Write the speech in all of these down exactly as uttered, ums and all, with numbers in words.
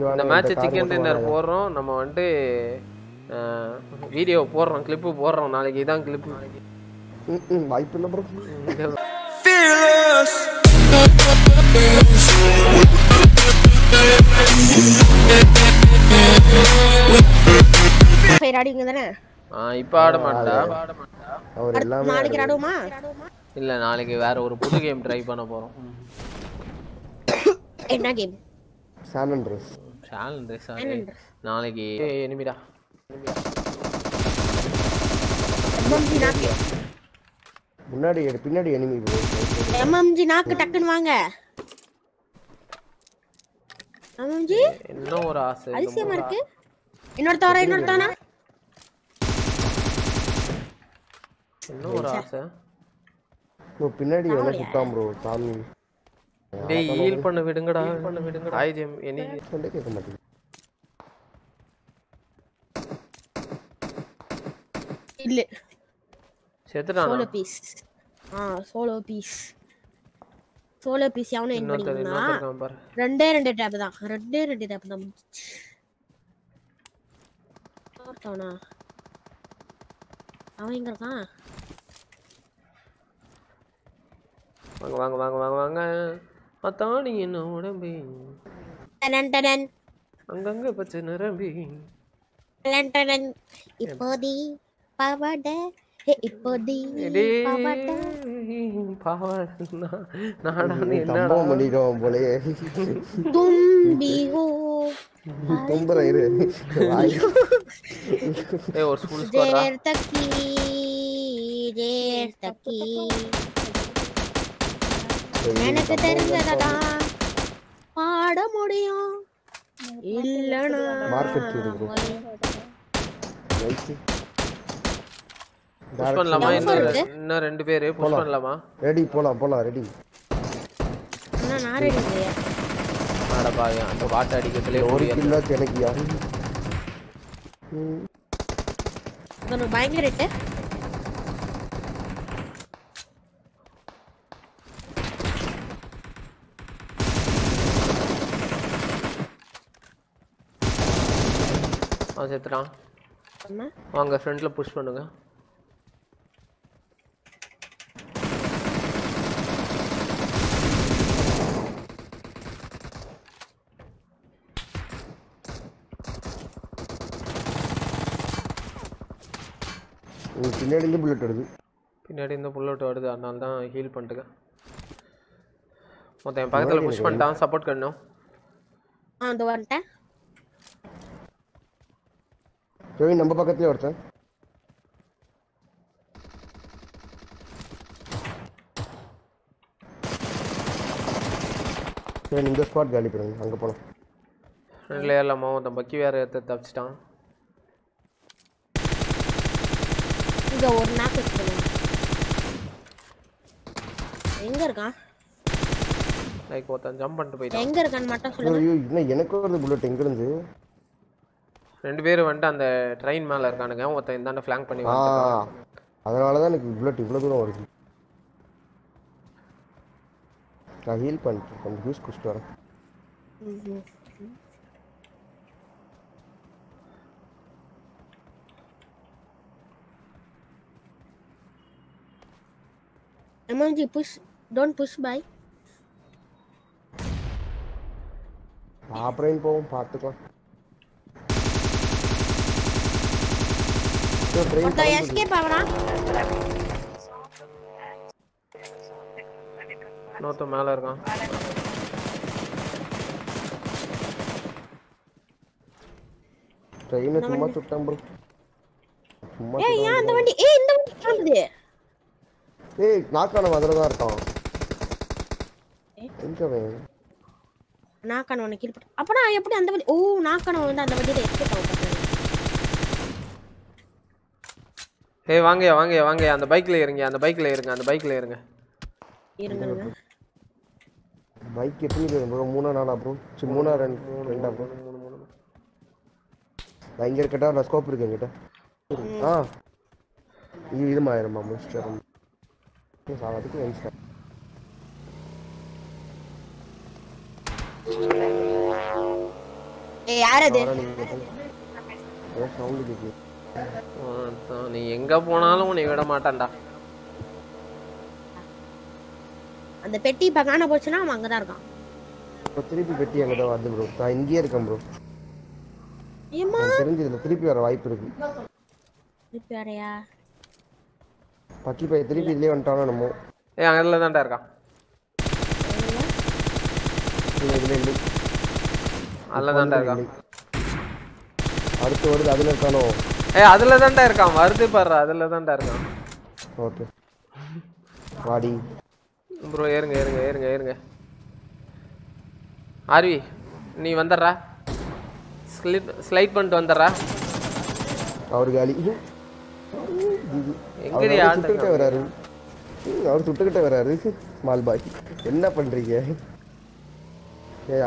இந்த match chicken dinner போடுறோம் நம்ம வந்து வீடியோ போடுறோம் கிளிப்பு போடுறோம் நாளைக்கு இதான் கிளிப்பு வாய்ப்பு இல்லை ப்ரோ ஃபைர் ஆடிங்க தானே இப்போ ஆட மாட்டா அவர் எல்லாமே நாளைக்கு ஆடுவோமா இல்ல நாளைக்கு வேற ஒரு புது கேம் ட்ரை பண்ண போறோம் என்ன game San Andreas San Andreas நாளைக்கு எனிமிடா எம்எம்ஜி நாக்கு முன்னாடி பின்னாடி எனிமி ப்ரோ எம்எம்ஜி நாக்கு டக்குன்னு வாங்க எம்எம்ஜி என்ன ஒரு ஆசை அதிசயமா இருக்கு இன்னொரு தோற இன்னொரு தோனா என்ன ஒரு ஆசை ப்ரோ பின்னாடி என்ன சுத்தாம் ப்ரோ சாமி டேய் ஹீல் பண்ண விடுங்கடா ஹீல் பண்ண விடுங்கடா ஹாய் ஜெம் எனி சொல்ல கேட்க மாட்டேங்குது இல்ல செத்துட்டானா சோலோ பீஸ் ஆ சோலோ பீஸ் சோலோ பீஸ் அவனே என் பண்ணினா ரெண்டே ரெண்டு டேப் தான் ரெண்டே ரெண்டு டேப் தான் போறதானா அவன் எங்க இருக்கான் வாங்க வாங்க வாங்க வாங்க வாங்க அத்தானி என்ன உடம்பு டடன் டடன் அங்கங்க பச்சை நிரம்பி டடன் டடன் இப்போதி பாவாட ஹே இப்போதி பாவாட பாவாட நாடானே என்ன சம்பவம் பண்ணிடுவோம் போலயே தும்பி ஹோ தும்பற இரு ஏய் ஒரு ஸ்கூல் ஸ்கோரா ஜேர் தக்கி ஜேர் தக்கி எனக்கு தெரிஞ்சதடா பாட முடியும் இல்லனா மார்க்கெட் இருக்கு புஷ் பண்ணலாமா இன்னும் ரெண்டு பேர் புஷ் பண்ணலாமா ரெடி போலாம் போலாம் ரெடி அண்ணா நான் ரெடி இல்லையா ஆட பாயா அந்த வாட்ட அடிக்கிறதுல ஒரு கில்ல எனக்கு யாரு அது பயங்கர ரெட் அவன் செத்துறான் வாங்க ஃப்ரண்ட்ல புஷ் பண்ணுங்க பின்னாடி இருந்து புல்லட் வருது பின்னாடி இருந்து புல்லட் வருது அதனால தான் ஹீல் பண்ணிட்டுங்க மொத்தம் என் பக்கத்தில் புஷ் பண்ணிட்டான் சப்போர்ட் பண்ணணும் ஆ அந்த வந்துட்டேன் சரி நம்ம பக்கத்துலயே ஒருத்தன் சரி இந்த ஸ்பாட் காலி பண்ணுங்க அங்கே போகலாம் ரெண்டுல ஏறலாமா மொத்தம் பக்கி வேற எடுத்து தப்பிச்சிட்டான் இங்க ஒரு நாக்கு வச்சுக்கணும் எங்க இருக்கான் லைக் ஒருத்தன் ஜம்ப் பண்ணிட்டு போயிட்டான் எங்க இருக்கான்னு மட்டும் சொல்லுங்க ஐயோ இன்னும் எனக்கு வருது புல்லட் எங்க இருந்து ரெண்டு பேரும் வந்துட்டு அந்த ட்ரெயின் மேல இருக்கானுங்க ஒருத்தன் இந்தாண்ட ஃபிளாங்க் பண்ணி ஆ அதனால தான் எனக்கு புல்லட் இவ்வளோ தூரம் வருது நான் ஹீல் பண்ணிட்டேன் கொஞ்சம் ஜூஸ் குடிச்சிட்டு வரேன் எமர்ஜி புஷ் டோன்ட் புஷ் பை அப்புறம் போவோம் பார்த்துக்கலாம் ஒருத்தன் எஸ்கேப் ஆவறான் இன்னொருத்தன் மேல இருக்கான் ட்ரெயினை சும்மா சுட்டான் ப்ரோ சும்மா ஏய் ஏன் அந்த வண்டி ஏய் இந்த வண்டி கிளம்புது ஏய் நாக்கான அதில் தான் இருக்கான் எங்க அவன் நாக்கான உனக்கு கீழ் போட்டு அப்பனா எப்படி அந்த வண்டி ஓ நாக்கான வந்து அந்த வண்டியில எஸ்கேப் ஆகும் ஏய் வாங்கயா வாங்கயா வாங்கயா அந்த பைக்ல ஏறுங்க அந்த பைக்ல ஏறுங்க அந்த பைக்ல ஏறுங்க இருங்க பைக் எத்தனை பேர் ப்ரோ மூணா நாலா ப்ரோ சரி மூணா ரெண்டு ரெண்டா ப்ரோ மூணு மூணு நான் இங்கே இருக்கட்டா நான் ஸ்கோப் இருக்கு என்கிட்ட ஆ இது இது மாயிரமா முடிச்சிட்டு சாவதுக்கு வெயிட் ஏய் யார் அது சவுண்ட் கேக்குது. நீ எங்க போனாலும் உன்னை விட மாட்டான்டா. அந்த பெட்டி இப்ப காண போச்சுன்னா அவன் அங்கதான் இருக்கான். இப்ப திருப்பி பெட்டி அங்கதான் வருது ப்ரோ. நான் இங்கேயே இருக்கேன் ப்ரோ. ஏம்மா எனக்கு தெரிஞ்சு இதுல திருப்பி வர வாய்ப்பு இருக்கு. திருப்பி வரையா பக்கி பைய திருப்பி இதுலயே வந்துட்டானோ நம்ம. ஏய் அங்கல தான்டா இருக்கான். இல்ல இதுல இல்ல. அதுல தான்டா இருக்கான். அடுத்து வருது அதுல இருக்கானோ. ஏய் அதுல தான்டா இருக்கான். வருது பாரு அதுல தான்டா இருக்கான். ஓகே. வாடி. ப்ரோ ஏறுங்க ஏறுங்க ஏறுங்க ஏறுங்க. ஆர்வி நீ வந்துடுறா. ஸ்லைட் ஸ்லைட் பண்ணிட்டு வந்துடுறா. அவர் காலி. எங்கடி ஆண்டுகிட்டே வராரு. அவர் சுட்டுக்கிட்டே வராரு. ஸ்மால் பாய் என்ன பண்றீங்க? ஏயா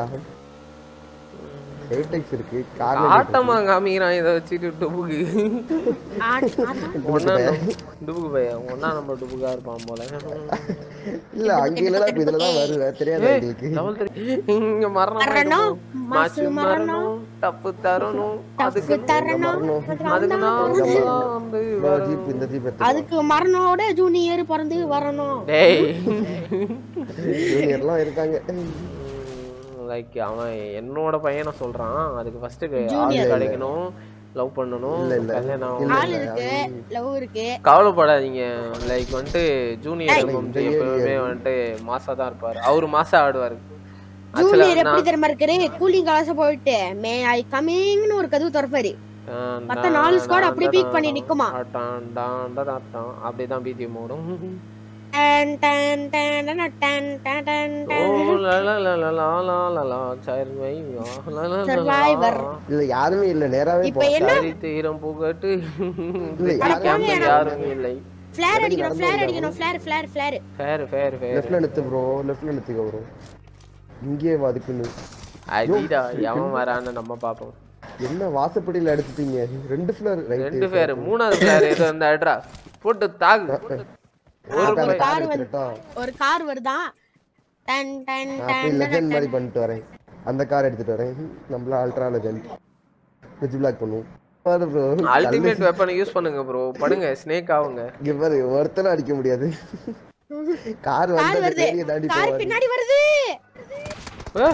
எயிட் இருக்கு. ஆட்டமா காமிக்கிறான் இத வச்சிட்டு டுபுக்கு. ஒண்ணா டுபுக்கு பையா ஒண்ணா நம்ம டுபுக்கா இருப்பான் போல. இல்ல அங்க இல்லடா இதுல தான் வருது தெரியாது உங்களுக்கு. லெவல் மூன்று இங்க மரணம் மாச்சு மரணம் தப்பு தரணும் அதுக்கு தரணும் அதுக்கு நான் வந்து ஜீப் இந்த ஜீப் அதுக்கு மரணோட ஜூனியர் பிறந்து வரணும். டேய் ஜூனியர்லாம் இருக்காங்க. லைக் அவன் என்னோட பையனை சொல்றான். அதுக்கு ஃபர்ஸ்ட் ஆளு கிடைக்கணும், லவ் பண்ணணும், கல்யாணம் இருக்கு, லவ் இருக்கு. கவலைப்படாதீங்க. லைக் வந்துட்டு ஜூனியர் வந்து எப்பவுமே வந்துட்டு மாசா தான் இருப்பாரு. அவரு மாசா ஆடுவாரு. ஜூனியர் எப்படி தெரியுமா இருக்காரு? கூலிங் கிளாஸ் போயிட்டு மே ஐ கமிங்னு ஒரு கதவு திறப்பாரு. மத்த நாலு ஸ்குவாட் அப்படியே பீக் பண்ணி நிக்குமா. அப்படிதான் பிஜிஎம் ஓடும். டன் டன் டன் டன் டன் டன் ஓ லா லா லா லா லா லா லா லா சர்வை லா லா சர்வைவர். இல்ல யாருமே இல்ல நேராவே இப்போ என்ன தீரம் புகட்டு. இல்ல யாருமே இல்லை. ஃபிளேர் அடிக்கணும் ஃபிளேர் அடிக்கணும் flare flare flare flare flare flare லெஃப்ட்ல நித்து ப்ரோ லெஃப்ட்ல நித்துங்க ப்ரோ. இங்கே வாதுக்குன்னு அடிடா எவன் வரான்னு நம்ம பாப்போம். என்ன வாசப்படியில அடிச்சிட்டீங்க? ரெண்டு ஃபிளேர் ரைட் ரெண்டு ஃபேர் மூணாவது ஃபேர் ஏதோ அந்த அட்ரா போட்டு தாகு. ஒரு கார் வருதா? ஒரு கார் வருதா? டன் டன் டன் லெஜெண்ட் மாதிரி பண்ணிட்டு வரேன். அந்த கார் எடுத்துட்டு வரேன். நம்மள அல்ட்ரா லெஜெண்ட் வெஜ் பிளாக் பண்ணுவோம். பாரு ப்ரோ அல்டிமேட் வெப்பன் யூஸ் பண்ணுங்க ப்ரோ. படுங்க ஸ்னேக் ஆவுங்க. இங்க பாரு ஒருத்தன அடிக்க முடியாது. கார் வந்து பெரிய தாண்டி போவாரு. கார் பின்னாடி வருது. ஏ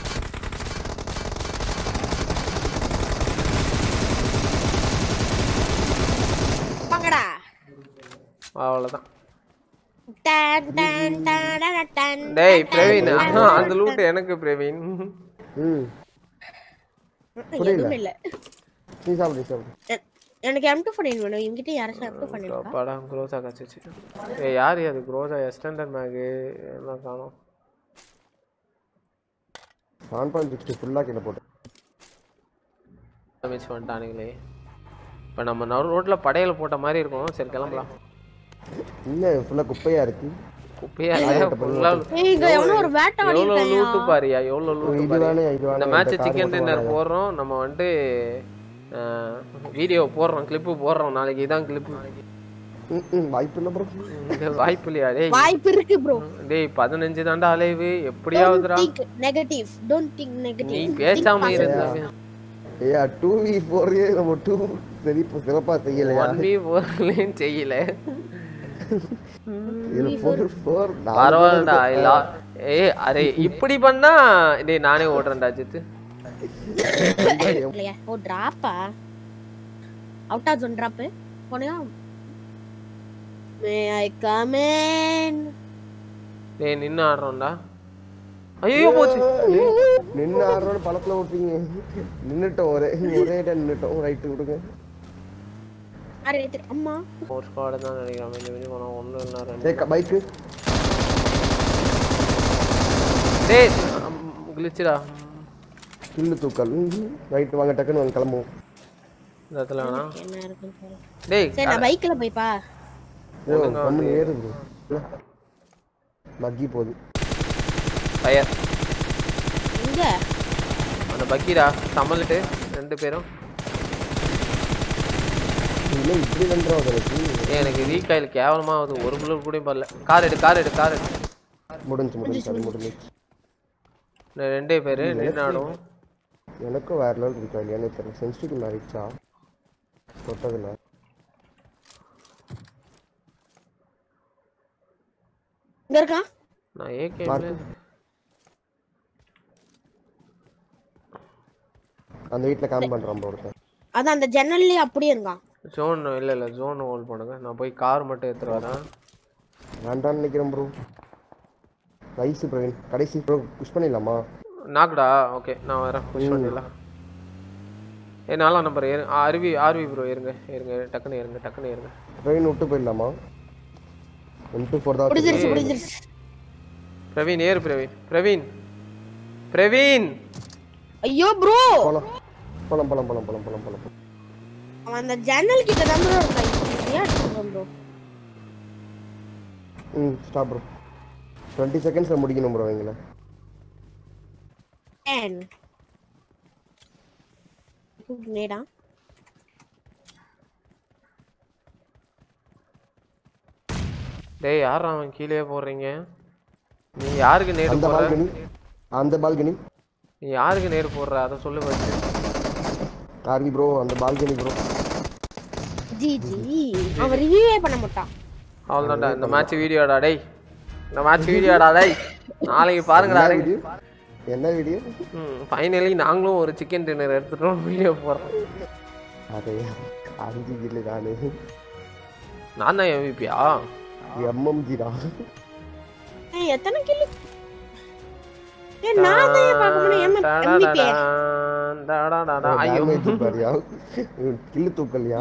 பங்கடா. அவ்வளவுதான். டன் டன் டன் டன். டேய் பிரவீன் அந்த லூட் எனக்கு பிரவீன். ம் புரியல. நீ சாப்பிடு சாப்பிடு. எனக்கு எம் டூ பதினான்கு வேணும். என்கிட்ட யாராச்சும் எம் டூ பதினான்கு இருக்கா? படா க்ரோஸா கச்சிச்சு. ஏய் யார் அது க்ரோஸா எக்ஸ்டெண்டட் மேக் எல்லாம் காணோம். ஒன் பாயிண்ட் சிக்ஸ் ஃபுல்லா கிட்ட போடு. டேமேஜ் பண்ணிட்டானுங்களே. இப்போ நம்ம ரோட்ல படையல போட்ட மாதிரி இருக்கும். சரி கிளம்பலாம். இல்ல ஃபுல்லா குப்பையா இருக்கு. குப்பையா இல்ல ஃபுல்லா. இங்க எவனோ ஒரு வேட்டை எவ்வளவு லூட் பாரியா எவ்வளவு லூட் இது பாரியா. வேணே இது வேணே. இந்த மேட்ச் சிக்கன் டின்னர் போறோம். நம்ம வந்து வீடியோ போடுறோம், கிளிப் போடுறோம். நாளைக்கு இதான் கிளிப். வாய்ப்பு இல்ல ப்ரோ. வாய்ப்பு இல்லையா? டேய் வாய்ப்பு இருக்கு ப்ரோ. டேய் பதினைந்து தான்டா அலைவு. எப்படியாவதுடா. நெகட்டிவ். Don't think negative. நீ பேசாம இருந்தா ஏயா டூ வி ஃபோர் நம்ம டூ சரி சிறப்பா செய்யலையா? ஒன் வி ஃபோர் லேன் செய்யல. இது ஃபோர் ஃபோர் பரவாயில்லடா. இல்ல ஏய் அரே இப்படி பண்ணா டேய் நானே ஓடுறேன்டா அஜித். இல்லையா? ஓ டிராப்பா? Out of zone drop. போனியா? May I come in. டேய் நின்னு ஆடுறோம்டா. ஐயோ போச்சு. நின்னு ஆடுறோம் பழத்துல ஓட்டுறீங்க. நின்னுட்டோம் ஒரே ஒரே டைம் நின்னுட்டோம். ரைட் விடுங்க. அரே அம்மா ஃபோர் ஸ்குவாட் தான் நினைக்கிறேன். இந்த வீடியோ போனா ஒண்ணு இல்ல ரெண்டு. டேய் பைக். டேய் கிளிச்டா. கில்லு தூக்கல். ரைட் வாங்க டக்குன்னு வாங்க கிளம்புவோம். இந்த இடத்துல வேணா. என்ன இருக்குன்னு பாரு. டேய் சரி நான் பைக்ல போய் பா. ஏ நம்ம ஏறு ப்ரோ. மக்கி போகுது. ஃபயர். எங்க? அந்த பக்கிடா சமலிட்டு ரெண்டு பேரும். இல்ல இப்படி பண்றோம் எனக்கு. ஏய் எனக்கு ரீகாயில் கேவலமா ஆகுது. ஒரு புல்லட் கூட பரல. கார் எடு கார் எடு கார் எடு. முடிஞ்சு முடிஞ்சு அது முடிஞ்சு. ரெண்டே பேரு நின்னாடும். எனக்கும் வேற லெவல் இருக்கா இல்லையானே தெரியல. சென்சிட்டிவ் மாறிடுச்சா தொட்டதில்ல. இங்க இருக்கா நான் ஏகேம்ல அந்த வீட்ல கேம்ப் பண்றான் ப்ரோ ஒருத்தன். அதான் அந்த ஜன்னல்லே அப்படியே இருக்கான். ஜோன் இல்ல இல்ல ஜோன் ஹோல்ட் பண்ணுங்க. நான் போய் கார் மட்டும் எடுத்துட்டு வரேன். வேண்டாம்னு நினைக்கிறேன் ப்ரோ. ரைஸ் பிரவீன் கடைசி ப்ரோ புஷ் பண்ணிடலாமா? நாக்குடா. ஓகே நான் வரேன். புஷ் பண்ணிடலாம். ஏ நாலாம் நம்பர் ஏறு. ஆர்வி ஆர்வி ப்ரோ ஏறுங்க ஏறுங்க டக்குன்னு ஏறுங்க டக்குன்னு ஏறுங்க. பிரவீன் விட்டு போயிடலாமா? ஒன் டூ ஃபோர் தான் புடிச்சிருச்சு புடிச்சிருச்சு. பிரவீன் ஏறு பிரவீன் பிரவீன் பிரவீன். ஐயோ ப்ரோ போலாம் போலாம் போலாம் போலாம் போலாம் போலாம் போலாம். அவன் அந்த ஜன்னல் கிட்ட தான் ப்ரோ இருக்கான். ஏன் சொல்றேன் ப்ரோ? ம் ஸ்டாப் ப்ரோ. டுவெண்ட்டி செகண்ட்ஸ்ல முடிக்கணும் ப்ரோ எங்களை. ten நேடா டேய் யாரா அவன் கீழே போறீங்க? நீ யாருக்கு நேர் அந்த போற? பால்கனி அந்த பால்கனி நீ யாருக்கு நேர் போடுற அத சொல்லு ஃபர்ஸ்ட். ஆர்வி ப்ரோ அந்த பால்கனி ப்ரோ. ஜி ஜி அவன் ரிவ்யூவே பண்ண மாட்டான். அவ்வளவுதான்டா இந்த மேட்ச் வீடியோடா டேய். இந்த மேட்ச் வீடியோடா டேய். நாளைக்கு பாருங்கடா டேய். என்ன வீடியோ? ம் ஃபைனலி நாங்களும் ஒரு சிக்கன் டின்னர் எடுத்துட்டோம் வீடியோ போறோம். அதே அஞ்சு கிலோ காணு. நான் தான் எம்விபியா? எம்எம்ஜி டா. ஏய் எத்தனை கிலோ? ஏய் நான் தான் பார்க்க முடியும் எம்விபி. டடடடா ஐயோ பாரியா. கில்லு தூக்கலையா?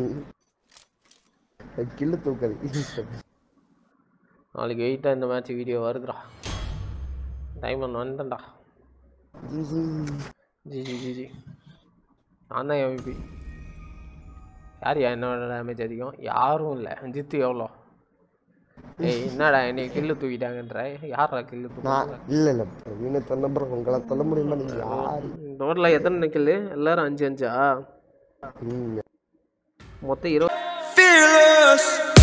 கில்லு தூக்கல். நாளைக்கு எயிட்டா இந்த மேட்ச் வீடியோ வருதுடா. டைம் வந்துடா. GG GG GG. நான் தான் எம்விபி. யார் யா என்னோட டேமேஜ் அதிகம்? யாரும் இல்லை. ஜித்து எவ்வளோ? ஏய் என்னடா என்னை கில்லு தூக்கிட்டாங்கன்ற. யாரா கில்லு தூக்கிட்டாங்க? இல்ல இல்ல வீணை தொல்ல ப்ரோ. உங்களை சொல்ல முடியுமா? நீங்க யாரு டோட்டலா எத்தனை கில்லு? எல்லாரும் அஞ்சு அஞ்சா? ம் மொத்தம் இருபது.